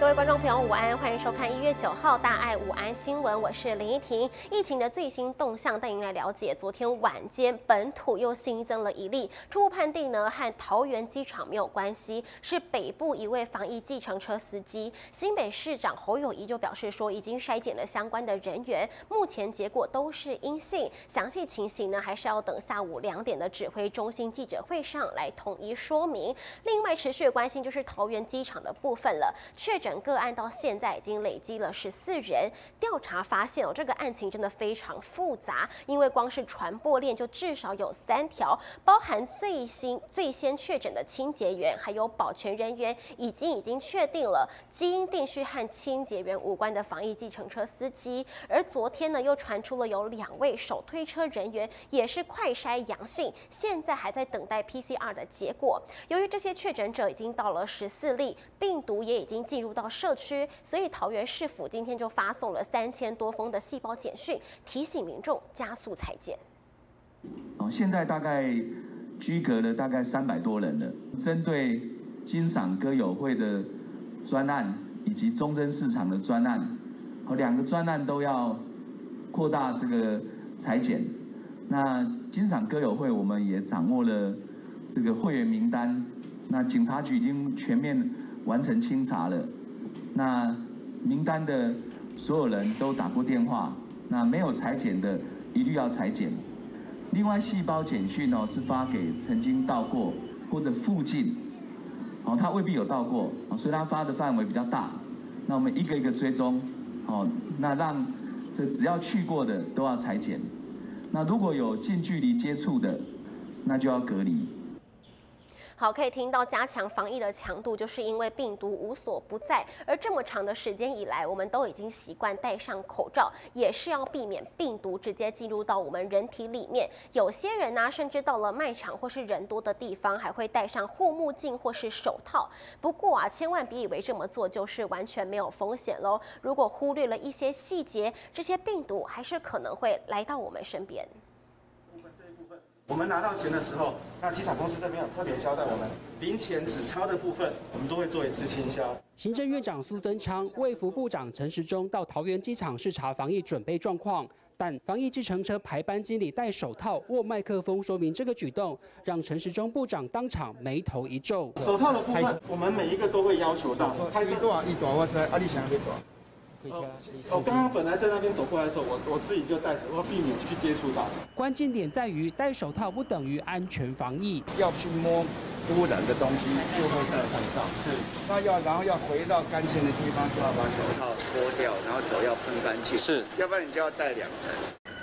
各位观众朋友，午安，欢迎收看1月9号大爱午安新闻，我是林依婷。疫情的最新动向带您来了解。昨天晚间，本土又新增了一例，初步判定呢和桃园机场没有关系，是北部一位防疫计程车司机。新北市长侯友宜就表示说，已经筛检了相关的人员，目前结果都是阴性。详细情形呢，还是要等下午2点的指挥中心记者会上来统一说明。另外，持续的关心就是桃园机场的部分了，确诊个案到现在已经累积了14人。调查发现这个案情真的非常复杂，因为光是传播链就至少有3条，包含最先确诊的清洁员，还有保全人员，已经确定了基因定序和清洁员无关的防疫计程车司机。而昨天呢，又传出了有2位手推车人员也是快筛阳性，现在还在等待 PCR 的结果。由于这些确诊者已经到了14例，病毒也已经进入到社区，所以桃园市府今天就发送了3000多封的细胞简讯，提醒民众加速采检。 现在大概居隔了大概300多人了。针对金赏歌友会的专案以及中正市场的专案，2个专案都要扩大这个采检。那金赏歌友会我们也掌握了这个会员名单，那警察局已经全面完成清查了。那名单的所有人都打过电话，那没有采检的一律要采检。另外，细胞简讯是发给曾经到过或者附近，他未必有到过，所以他发的范围比较大。那我们一个一个追踪，那让这只要去过的都要采检。那如果有近距离接触的，那就要隔离。 好，可以听到加强防疫的强度，就是因为病毒无所不在，而这么长的时间以来，我们都已经习惯戴上口罩，也是要避免病毒直接进入到我们人体里面。有些人呢，甚至到了卖场或是人多的地方，还会戴上护目镜或是手套。不过啊，千万别以为这么做就是完全没有风险喽。如果忽略了一些细节，这些病毒还是可能会来到我们身边。 我们拿到钱的时候，那机场公司这边有特别交代我们，零钱纸钞的部分，我们都会做一次清销。 行政院长苏贞昌、卫福部长陈时中到桃园机场视察防疫准备状况，但防疫计程车排班经理戴手套、握麦克风说明这个举动，让陈时中部长当场眉头一皱。 手套的部分，我们每一个都会要求到。 开始多少一多，我知道，你想要多少？ 我刚刚本来在那边走过来的时候，我自己就戴着，我要避免去接触到。 关键点在于戴手套不等于安全防疫， 要去摸污染的东西就会戴上。 是， 那然后要回到干净的地方，就要把手套脱掉，然后手要喷干净。 是， 要不然你就要戴2层。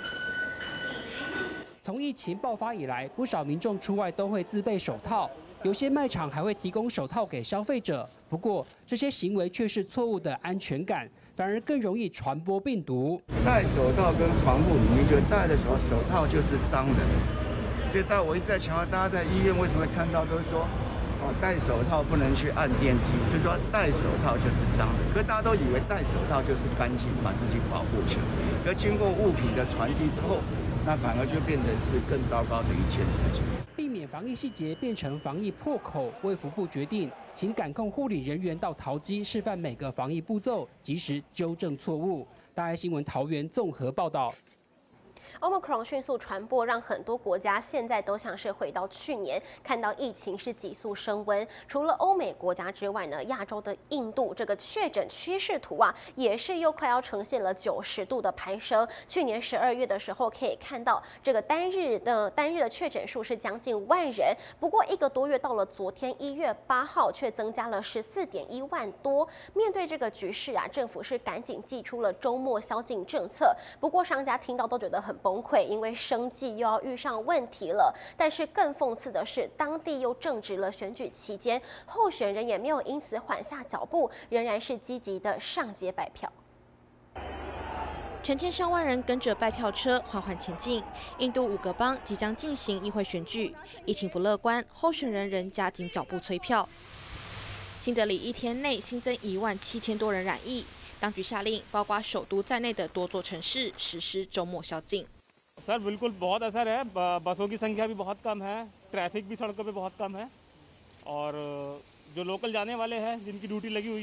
从疫情爆发以来，不少民众出外都会自备手套。有些卖场还会提供手套给消费者，不过这些行为却是错误的安全感，反而更容易传播病毒。 戴手套跟防护，你们觉得戴的时候手套就是脏的，所以我一直在强调，大家在医院为什么会看到都是说，戴手套不能去按电梯，就是说戴手套就是脏的。可是大家都以为戴手套就是干净，把自己保护起来。可经过物品的传递之后，那反而就变成是更糟糕的一件事情。 避免防疫细节变成防疫破口，卫福部决定，请感控护理人员到桃机示范每个防疫步骤，及时纠正错误。大爱新闻桃园综合报道。 Omicron 迅速传播，让很多国家现在都像是回到去年，看到疫情是急速升温。除了欧美国家之外呢，亚洲的印度这个确诊趋势图啊，也是又快要呈现了90度的攀升。去年12月的时候，可以看到这个单日的确诊数是将近10000人，不过1个多月到了昨天1月8号，却增加了14.1万多。面对这个局势啊，政府是赶紧祭出了周末宵禁政策。不过商家听到都觉得很崩溃，因为生计又要遇上问题了。但是更讽刺的是，当地又正值了选举期间，候选人也没有因此缓下脚步，仍然是积极的上街拜票。 成千上万人跟着拜票车缓缓前进。印度5个邦即将进行议会选举，疫情不乐观，候选人仍加紧脚步催票。新德里1天内新增17000多人染疫。当局下令，包括首都在内的多座城市实施周末宵禁。 सर बिल्कुल बहुत असर है, बसों की संख्या भी बहुत कम है, ट्रैफिक भी सड़कों पे बहुत कम है और जो लोकल जाने वाले हैं जिनकी ड्यूटी लगी हुई है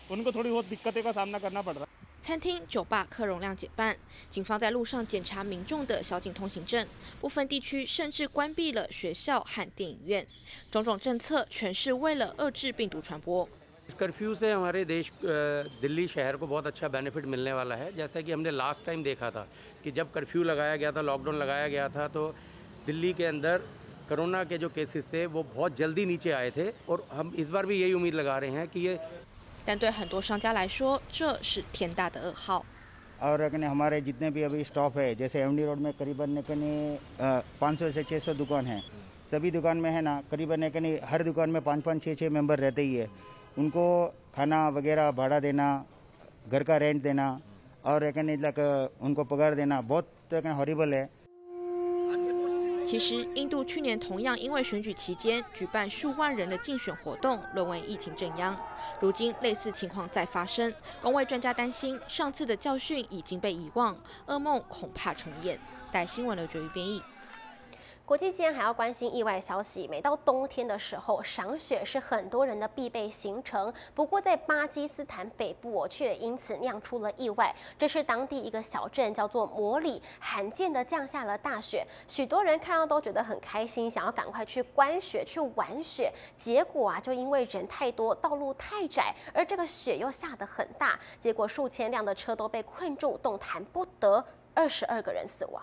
उनको थोड़ी बहुत दिक्कतें का सामना करना पड़ रहा है। 餐厅、酒吧客容量减半，警方在路上检查民众的宵禁通行证，部分地区甚至关闭了学校和电影院。种种政策全是为了遏制病毒传播。 कर्फ्यू से हमारे देश दिल्ली शहर को बहुत अच्छा बेनिफिट मिलने वाला है। जैसा कि हमने लास्ट टाइम देखा था कि जब कर्फ्यू लगाया गया था, लॉकडाउन लगाया गया था, तो दिल्ली के अंदर कोरोना के जो केसेस थे वो बहुत जल्दी नीचे आए थे और हम इस बार भी यही उम्मीद लगा रहे हैं कि ये 但对很多商家来说，这是天大的噩耗。 और हमारे जितने भी अभी स्टॉप है, जैसे एमडी रोड में करीबन 500 से 600 दुकान है। सभी दुकान में है ना करीबन हर दुकान में 5-5, 6-6 मेंबर रहते ही है। उनको खाना वगैरह भाड़ा देना, घर का रेंट देना और उनको पगार देना बहुत हॉरिबल है। 其实，印度去年同样因为选举期间举办数万人的竞选活动，沦为疫情震央。如今类似情况再发生，公卫专家担心上次的教训已经被遗忘，噩梦恐怕重演。带新闻刘觉瑜编译。 国际间还要关心意外消息。每到冬天的时候，赏雪是很多人的必备行程。不过，在巴基斯坦北部却因此酿出了意外。这是当地一个小镇叫做摩里，罕见的降下了大雪，许多人看到都觉得很开心，想要赶快去观雪、去玩雪。结果啊，就因为人太多，道路太窄，而这个雪又下得很大，结果数千辆的车都被困住，动弹不得，22个人死亡。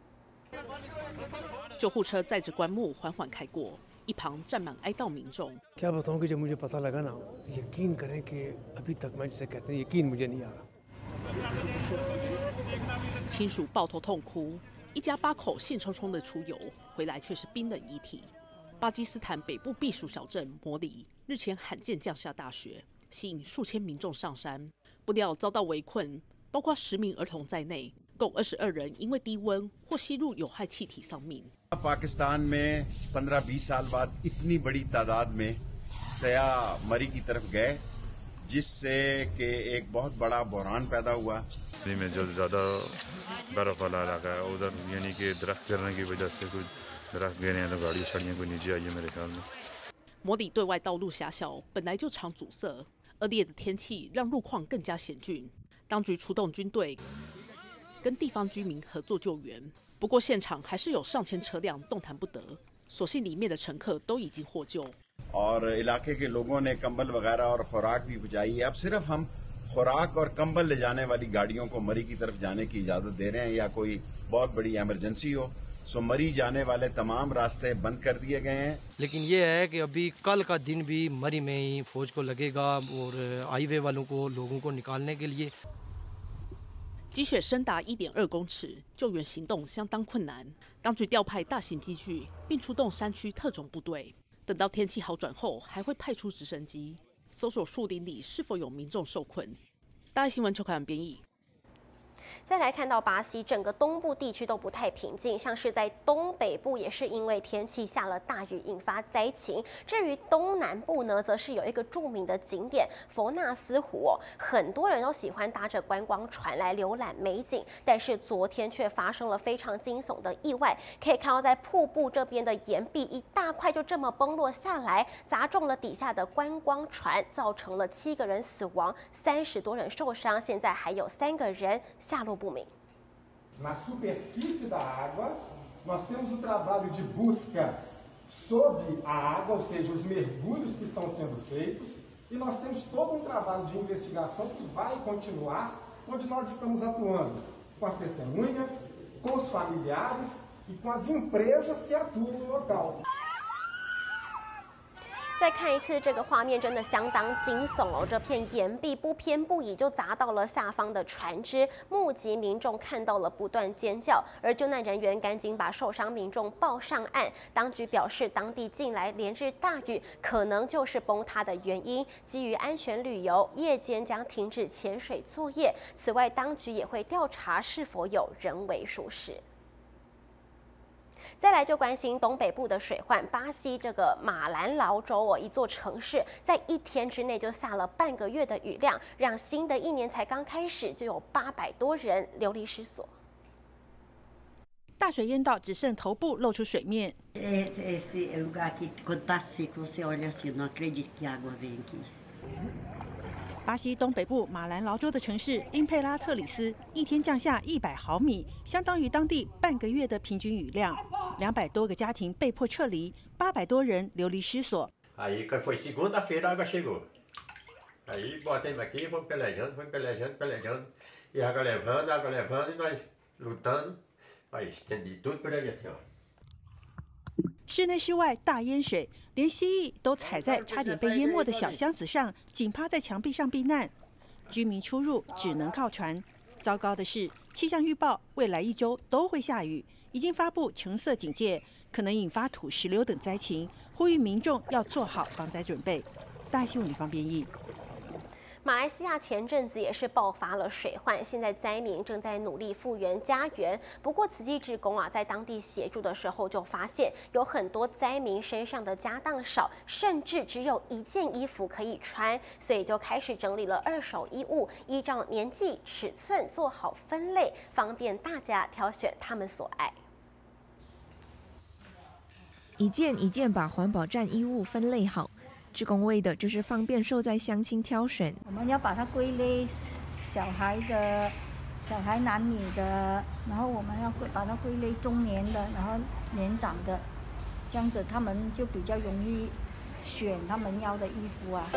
救护车载着棺木缓缓开过，一旁站满哀悼民众。 क्या बताऊं कि जब मुझे पता लगा ना, यकीन करें कि अभी तक मैं जिसे कहते हैं यकीन मुझे नहीं आ रहा। 亲属抱头痛哭，一家8口兴冲冲的出游，回来却是冰冷遗体。巴基斯坦北部避暑小镇摩里日前罕见降下大雪，吸引数千民众上山，不料遭到围困，包括10名儿童在内。 共22人因为低温或吸入有害气体丧命。 पाकिस्तान में 15-20 साल बाद इतनी बड़ी तादाद में सयाह मरी की तरफ गए, जिससे कि एक बहुत बड़ा बहरान पैदा हुआ। दिल्ली में जो ज़्यादा बर्फ वाला इलाका है उधर यानी कि दरख्त गिरने की वजह से कुछ दरख्त गिरे हैं तो गाड़ी शाड़ियाँ कोई नीचे आई है मेरे ख्याल में। 摩里对外道路狭小，本来就常阻塞，恶劣的天气让路况更加险峻。当局出动军队。 跟地方居民合作救援，不过现场还是有上千车辆动弹不得，所幸里面的乘客都已经获救。 और इलाके के लोगों ने कंबल वगैरह और खुराक भी पहुंचाई है। अब सिर्फ हम खुराक और कंबल ले जाने वाली गाड़ियों को मरी की तरफ जाने की इजाजत दे रहे हैं या कोई बहुत बड़ी इमरजेंसी हो। सो मरी जाने वाले तमाम रास्ते बंद कर दिए गए हैं। लेकिन ये है कि अभी कल का दिन भी मरी में ही फौज को लगेगा और हाईवे वालों को लोगों को निकालने के लिए 积雪深达1.2公尺，救援行动相当困难。当局调派大型机具，并出动山区特种部队。等到天气好转后，还会派出直升机搜索树林里是否有民众受困。大爱新闻邱凯文编译。 再来看到巴西整个东部地区都不太平静，像是在东北部也是因为天气下了大雨引发灾情。至于东南部呢，则是有一个著名的景点佛纳斯湖哦，很多人都喜欢搭着观光船来浏览美景，但是昨天却发生了非常惊悚的意外。可以看到在瀑布这边的岩壁一大块就这么崩落下来，砸中了底下的观光船，造成了7个人死亡，30多人受伤，现在还有3个人下落不明。 Na superfície da água, nós temos o trabalho de busca sob a água, ou seja, os mergulhos que estão sendo feitos, e nós temos todo trabalho de investigação que vai continuar, onde nós estamos atuando com as testemunhas, com os familiares e com as empresas que atuam no local. 再看一次这个画面，真的相当惊悚哦！这片岩壁不偏不倚就砸到了下方的船只，目击民众看到了不断尖叫，而救难人员赶紧把受伤民众抱上岸。当局表示，当地近来连日大雨可能就是崩塌的原因，基于安全旅游，夜间将停止潜水作业。此外，当局也会调查是否有人为疏失。 再来就关心东北部的水患，巴西这个马兰劳州哦，一座城市在1天之内就下了半个月的雨量，让新的一年才刚开始就有800多人流离失所。 大水淹到只剩头部露出水面。 Esse lugar aqui, quando tá seco, você olha assim, não acredita que a água vem aqui. 巴西东北部马兰劳州的城市因佩拉特里斯一天降下100毫米，相当于当地半个月的平均雨量，200多个家庭被迫撤离，800多人流离失所。 Aí foi segunda-feira a água chegou. Aí botamos aqui, fomos pelejando, e a água levando, e nós lutando, aí estendi tudo por ali assim, ó. 室内室外大淹水，连蜥蜴都踩在差点被淹没的小箱子上，紧趴在墙壁上避难。居民出入只能靠船。糟糕的是，气象预报未来1周都会下雨，已经发布橙色警戒，可能引发土石流等灾情，呼吁民众要做好防灾准备。大新闻李芳编译。 马来西亚前阵子也是爆发了水患，现在灾民正在努力复原家园。不过慈济志工在当地协助的时候就发现，有很多灾民身上的家当少，甚至只有1件衣服可以穿，所以就开始整理了2手衣物，依照年纪、尺寸做好分类，方便大家挑选他们所爱。 一件一件把环保站衣物分类好。志工为的就是方便受灾乡亲挑选。 我们要把它归类，小孩男女的，然后我们要把它归类中年的，然后年长的，这样子他们就比较容易选他们要的衣服啊。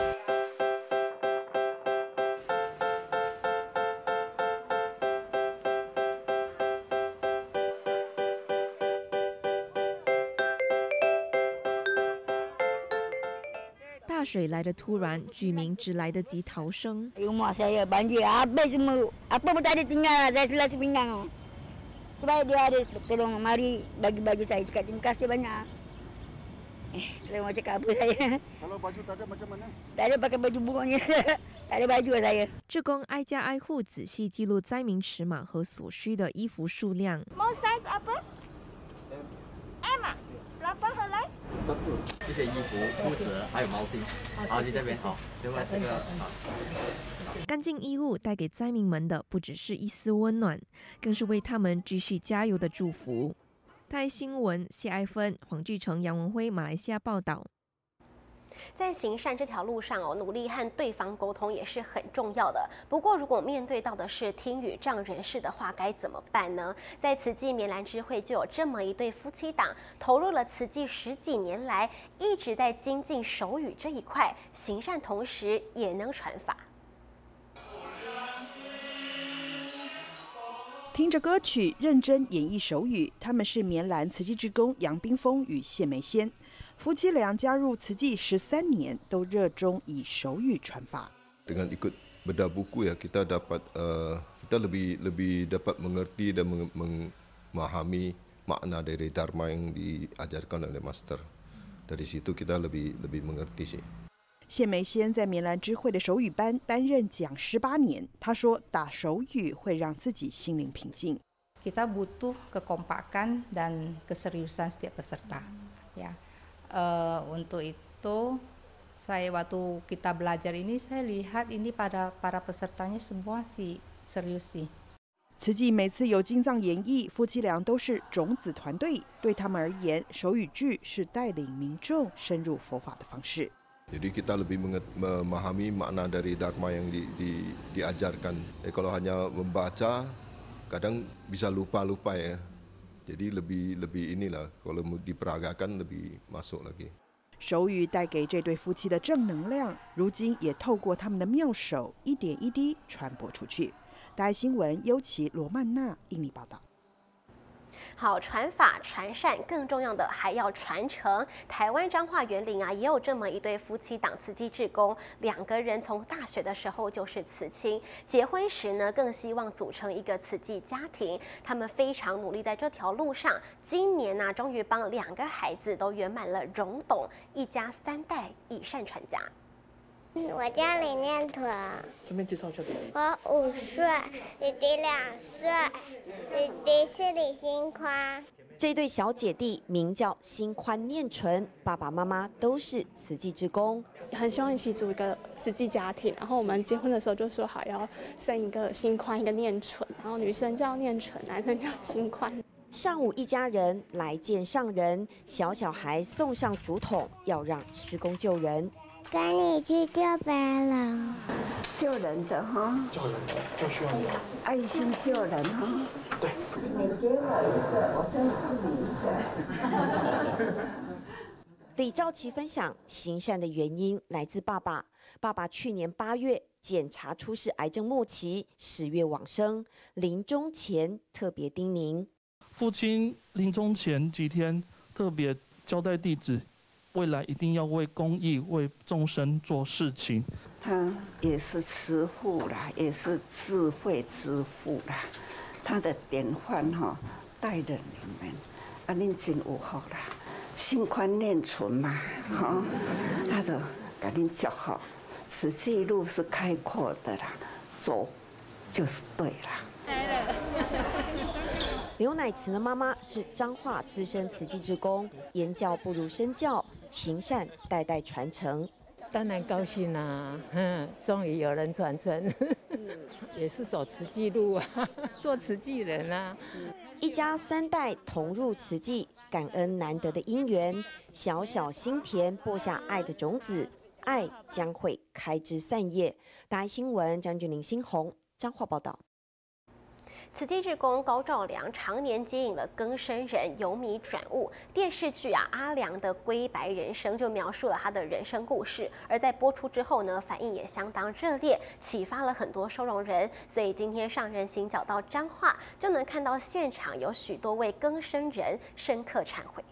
大水来得突然，居民只来得及逃生。 Rumah saya banjir habis semua. Apa pun tak ada tinggal. Saya selesai pinggang. Supaya dia ada tolong mari bagi baju saya. Cakap terima kasih banyak. Saya mau cakap apa saya? Kalau baju tak ada macam mana? Tak ada pakai baju burungnya. Tak ada baju saya. 志工挨家挨户仔细记录灾民尺码和所需的衣服数量。 Mau size apa? M 啊？Berapa helai？ 这些衣服、裤子还有毛巾，毛巾这边好，另外这个好。 干净衣物带给灾民们的不只是一丝温暖，更是为他们继续加油的祝福。台新闻谢爱芬、黄志成、杨文辉，马来西亚报道。 在行善这条路上努力和对方沟通也是很重要的。不过，如果面对到的是听语障人士的话，该怎么办呢？在慈济棉兰支会就有这么一对夫妻档，投入了慈济10几年来，一直在精进手语这一块，行善同时也能传法。 听着歌曲，认真演繹手語，他們是棉蘭慈濟志工楊冰峰與謝梅仙。夫妻俩加入慈濟13年，都熱衷以手語傳法。 Dengan ikut bedah buku ya kita dapat kita lebih dapat mengerti dan memahami makna dari dharma yang diajarkan oleh master. Dari situ kita lebih mengerti sih. 谢梅仙在棉兰支会的手语班担任讲师8年，他说打手语会让自己心灵平静。 Kita butuh kekompakan dan keseriusan setiap peserta. Ya, untuk itu saya waktu kita belajar ini saya lihat ini para pesertanya semua sih serius sih. 慈济每次有经藏演绎，夫妻俩都是种子团队，对他们而言，手语剧是带领民众深入佛法的方式。 Jadi kita lebih memahami makna dari dharma yang diajarkan. Kalau hanya membaca, kadang bisa lupa ya. Jadi lebih inilah. Kalau diperagakan lebih masuk lagi. 手语带给这对夫妻的正能量，如今也透过他们的妙手，一点一滴传播出去。大爱新闻优琪罗曼娜印尼报道。 好，传法传善，更重要的还要传承。台湾彰化园林也有这么一对夫妻档慈济志工，2个人从大学的时候就是慈亲，结婚时呢更希望组成一个慈济家庭。他们非常努力在这条路上，今年终于帮2个孩子都圆满了容懂，一家3代以善传家。 我叫李念屯， 顺便介绍一下弟弟。 我5岁，弟弟2岁，弟弟是李新宽。 这对小姐弟名叫新宽念纯，爸爸妈妈都是慈济志工。 很希望一起组一个慈济家庭，然后我们结婚的时候就说好要生一个新宽，一个念纯，然后女生叫念纯，男生叫新宽。 上午一家人来见上人，小孩送上竹筒，要让施工救人。 跟你去救别人。 救人的哈， 救人的就需要有爱心救人哈。 对， 你给我一个，我再送你一个。 李兆琪分享行善的原因来自爸爸。爸爸去年8月检查出是癌症末期，10月往生，临终前特别叮咛： 父亲临终前几天特别交代弟子，未来一定要为公益、为众生做事情。 他也是慈父啦，也是智慧之父啦。他的典范哈，带着你们，恁真有福啦，心宽念纯嘛，哈，他就给恁祝福。此际路是开阔的啦，走就是对啦。 刘乃慈的妈妈是彰化资深慈济志工，言教不如身教，行善代代传承。 当然高兴啊，终于有人传承，也是走慈济路啊，做慈济人啊。 一家3代同入慈济，感恩难得的因缘，小小心田播下爱的种子，爱将会开枝散叶。大爱新闻张俊霖、新红彰化报道。 慈济志工高兆良常年接引了更生人由迷转悟。电视剧《阿良的归白人生》就描述了他的人生故事，而在播出之后呢，反应也相当热烈，启发了很多收容人。所以今天上人行脚到彰化，就能看到现场有许多位更生人深刻忏悔。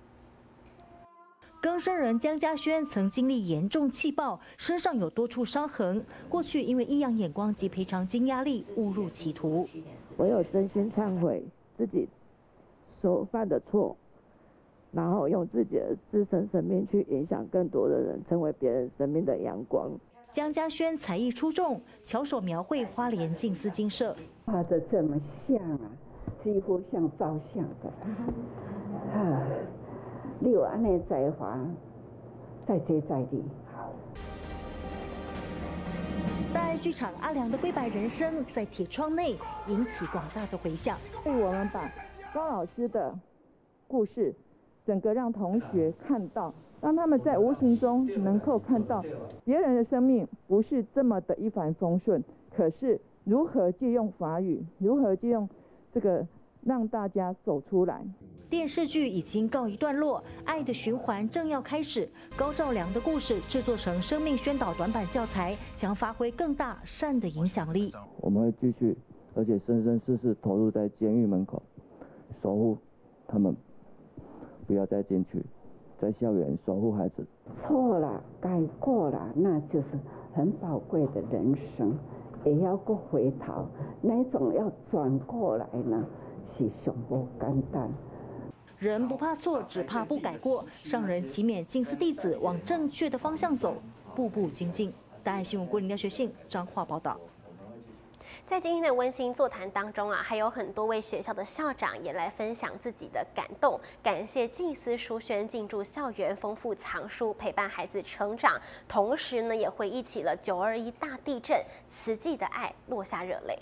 更生人江嘉轩曾经历严重气爆，身上有多处伤痕。过去因为异样眼光及赔偿金压力，误入歧途。 我有真心忏悔自己所犯的错，然后用自己的自身生命去影响更多的人，成为别人生命的阳光。 江嘉轩才艺出众，巧手描绘花莲静思精舍， 画得这么像啊，几乎像照相的啊。你有安尼才华，再接再厉。 大爱剧场《阿良的归白人生》在铁窗内引起广大的回响。 所以我们把高老师的故事，整个让同学看到，让他们在无形中能够看到别人的生命不是这么的一帆风顺，可是如何借用法语，如何借用这个让大家走出来。 电视剧已经告一段落，爱的循环正要开始。高兆良的故事制作成生命宣导短版教材，将发挥更大善的影响力。 我们会继续，而且生生世世投入在监狱门口，守护他们，不要再进去，在校园守护孩子。 错了，改过了，那就是很宝贵的人生，也要过回头。那种要转过来呢，是上不简单。 人不怕错，只怕不改过。上人祈勉静思弟子往正确的方向走，步步精进。大爱新闻郭林廖学信彰化报道。 在今天的温馨座谈当中还有很多位学校的校长也来分享自己的感动，感谢静思书轩进驻校园，丰富藏书，陪伴孩子成长。同时呢，也回忆起了921大地震，慈济的爱落下热泪。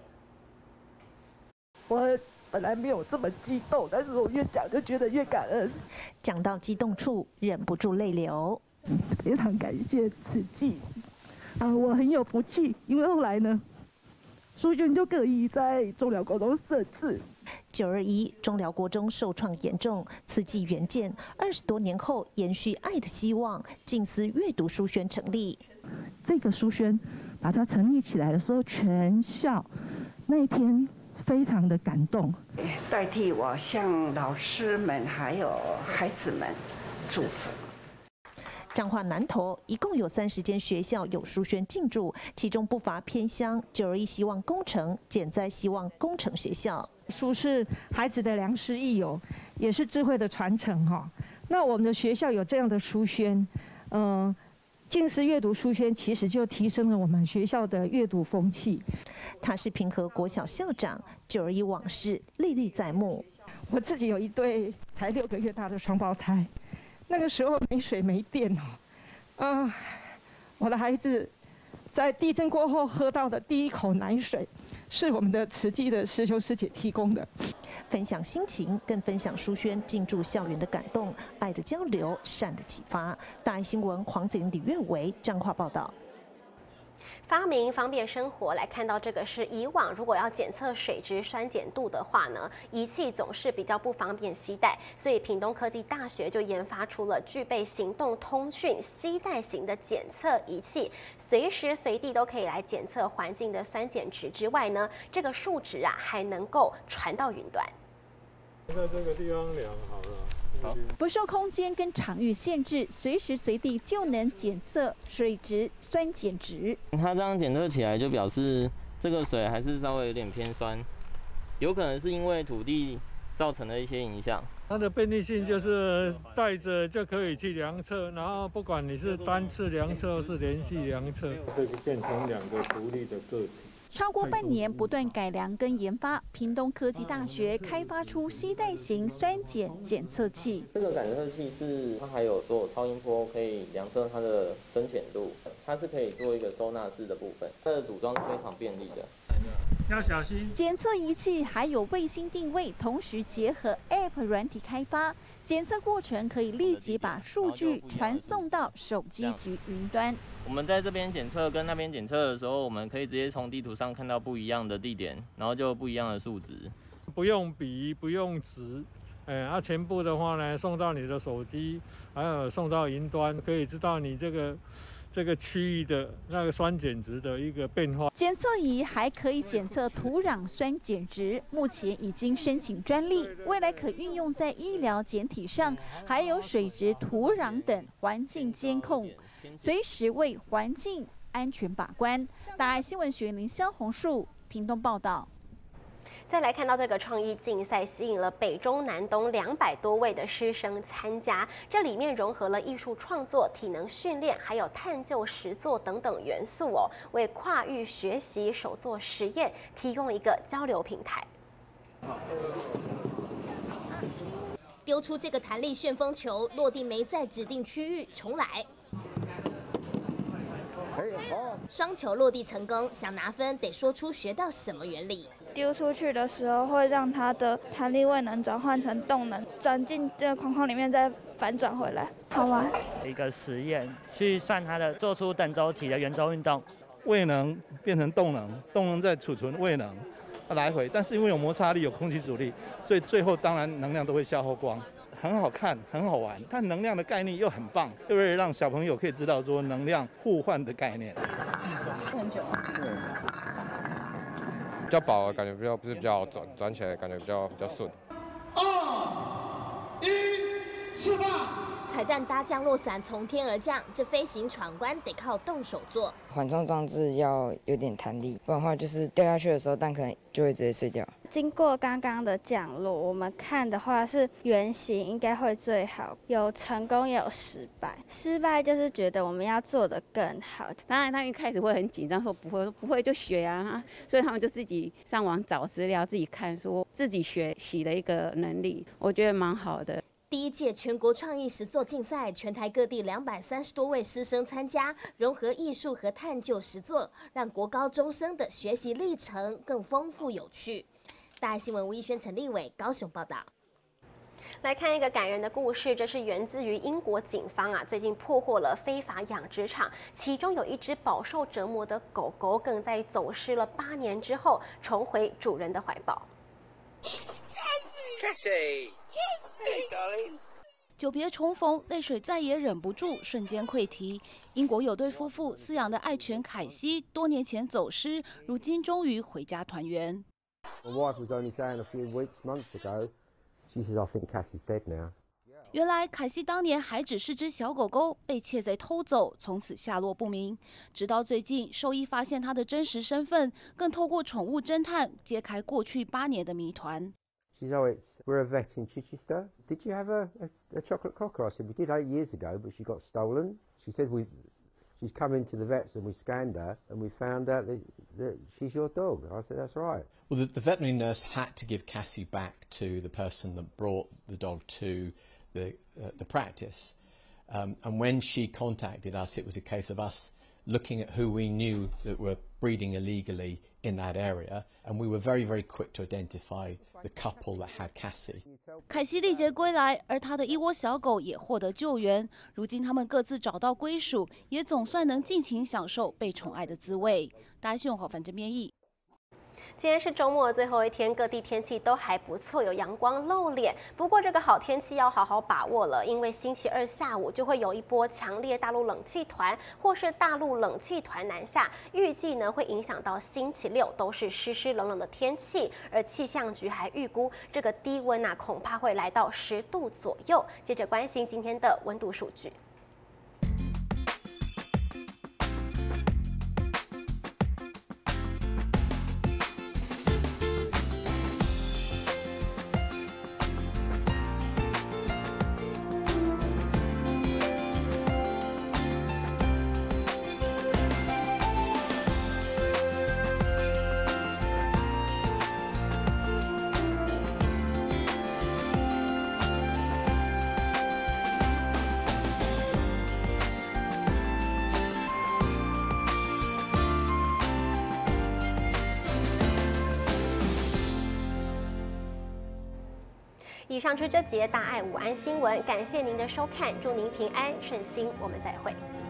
我本来没有这么激动，但是我越讲就觉得越感恩。 讲到激动处，忍不住泪流。 非常感谢慈济我很有福气，因为后来呢，书轩就可以在中寮国中设置。 921中寮国中受创严重，慈济援建20多年后，延续爱的希望，静思阅读书轩成立。 这个书轩把它成立起来的时候，全校那一天非常的感动。 代替我向老师们还有孩子们祝福。 彰化南投一共有30间学校有书轩进驻，其中不乏偏乡921希望工程、减灾希望工程学校。 书是孩子的良师益友，也是智慧的传承哈。那我们的学校有这样的书轩，静思阅读书轩其实就提升了我们学校的阅读风气。 他是平和国小校长，921往事历历在目。 我自己有一对才6个月大的双胞胎，那个时候没水没电我的孩子在地震过后喝到的第一口奶水，是我们的慈济的师兄师姐提供的。 分享心情，更分享书轩进驻校园的感动，爱的交流，善的启发。大爱新闻黄子玲、李月维彰化报道。 发明方便生活。来看到这个是以往如果要检测水质酸碱度的话呢，仪器总是比较不方便携带，所以屏东科技大学就研发出了具备行动通讯携带型的检测仪器，随时随地都可以来检测环境的酸碱值之外呢，这个数值啊还能够传到云端。 在这个地方量好了。 不受空间跟场域限制，随时随地就能检测水质酸碱值。 它这样检测起来就表示这个水还是稍微有点偏酸，有可能是因为土地造成的一些影响。 它的便利性就是带着就可以去量测，然后不管你是单次量测或是连续量测，可以变成2个独立的个体。 超过半年不断改良跟研发，屏东科技大学开发出携带型酸碱检测器。 这个感测器是它还有做超音波，可以量测它的深浅度，它是可以做一个收纳式的部分，它的组装是非常便利的。 要小心。 检测仪器还有卫星定位，同时结合 App 软体开发，检测过程可以立即把数据传送到手机及云端。 我们在这边检测跟那边检测的时候，我们可以直接从地图上看到不一样的地点，然后就不一样的数值。 不用笔，不用纸，全部的话呢，送到你的手机，还有送到云端，可以知道你这个区域的那个酸碱值的一个变化。 检测仪还可以检测土壤酸碱值，目前已经申请专利，未来可运用在医疗检体上，还有水质、土壤等环境监控，随时为环境安全把关。大爱新闻学林萧红树屏东报道。 再来看到这个创意竞赛，吸引了北中南东200多位的师生参加。这里面融合了艺术创作、体能训练，还有探究实作等等元素哦，为跨域学习、手作实验提供一个交流平台。 丢出这个弹力旋风球，落地没在指定区域，重来。双球落地成功，想拿分得说出学到什么原理。 丢出去的时候会让它的弹力位能转换成动能，转进这个框框里面再反转回来，好玩。 一个实验去算它的做出等周期的圆周运动， 位能变成动能，动能再储存位能，来回。但是因为有摩擦力、有空气阻力，所以最后当然能量都会消耗光。很好看，很好玩，但能量的概念又很棒，对不对？让小朋友可以知道说能量互换的概念。 很久。 比较薄，感觉比较好转起来，感觉比较顺。 2、1，释放！彩蛋搭降落伞从天而降，这飞行闯关得靠动手做。 缓冲装置要有点弹力，不然的话就是掉下去的时候蛋可能就会直接碎掉。 经过刚刚的降落，我们看的话是圆形应该会最好，有成功也有失败。失败就是觉得我们要做得更好。 当然，他们一开始会很紧张，说不会就学啊，所以他们就自己上网找资料，自己看，说自己学习的一个能力，我觉得蛮好的。 第1届全国创意实作竞赛，全台各地230多位师生参加，融合艺术和探究实作，让国高中生的学习历程更丰富有趣。大爱新闻吴一轩、陈立伟高雄报道。 来看一个感人的故事，这是源自于英国警方啊，最近破获了非法养殖场，其中有一只饱受折磨的狗狗，更在走失了8年之后重回主人的怀抱。 Cassie, darling. 久别重逢，泪水再也忍不住，瞬间溃堤。英国有对夫妇饲养的爱犬凯西，多年前走失，如今终于回家团圆。 My wife was only saying a few months ago, she says, I think Cassie's dead now. 原来凯西当年还只是只小狗狗，被窃贼偷走，从此下落不明。直到最近，兽医发现它的真实身份，更透过宠物侦探揭开过去8年的谜团。 She says, we're a vet in Chichester. Did you have a chocolate cocker? I said, we did 8 years ago, but she got stolen. She said, she's come into the vets and we scanned her and we found out that she's your dog. I said, that's right. Well, the veterinary nurse had to give Cassie back to the person that brought the dog to the practice. And when she contacted us, it was a case of us looking at who we knew that were breeding illegally in that area, and we were very, very quick to identify the couple that had Cassie. 凯西历劫归来，而他的一窝小狗也获得救援。如今他们各自找到归属，也总算能尽情享受被宠爱的滋味。大家新闻好，反正编译。 今天是周末的最后一天，各地天气都还不错，有阳光露脸。不过这个好天气要好好把握了，因为星期二下午就会有一波强烈大陆冷气团或是大陆冷气团南下，预计呢会影响到星期六，都是湿湿冷冷的天气。而气象局还预估这个低温啊，恐怕会来到10度左右。接着关心今天的温度数据。 以上是这节大爱午安新闻，感谢您的收看，祝您平安顺心，我们再会。